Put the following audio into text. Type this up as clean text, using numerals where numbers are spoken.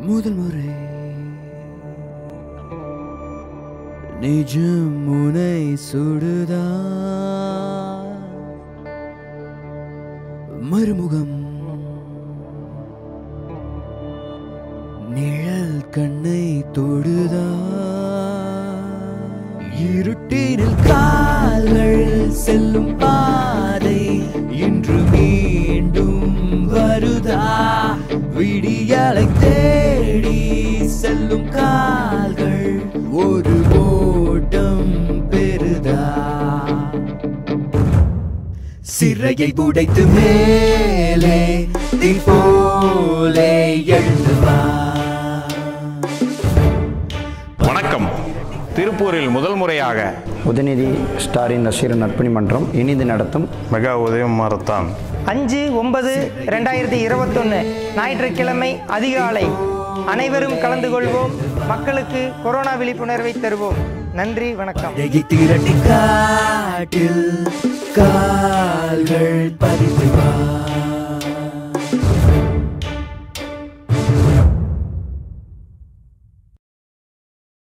முதல் முறை நிஜம் முனை சுடுதா மறுமுகம் நிழல் கண்ணை தொடுதா இருட்டினில் கால்கள் செல்லும் பாதை இன்று மீண்டும் வருதா விடியலை தேடி செல்லும் கால்கள் ஒரு ஓட்டம் பெறுதா சிறையை உடைத்து மேலே தீ போலே எழுவா. வணக்கம். திருப்பூரில் முதல் முறையாக உதயநிதி ஸ்டாரின் ரசிகர் நற்பணி மன்றம் இனிது நடத்தும் மெகா உதயம் மாரத்தான் 5/9/2021 ஞாயிற்றுக்கிழமை அதிகாலை அனைவரும் கலந்து கொள்வோம். மக்களுக்கு கொரோனா விழிப்புணர்வை தருவோம். நன்றி, வணக்கம். திரட்டி காட்டில் கால்கள் பதித்து வா.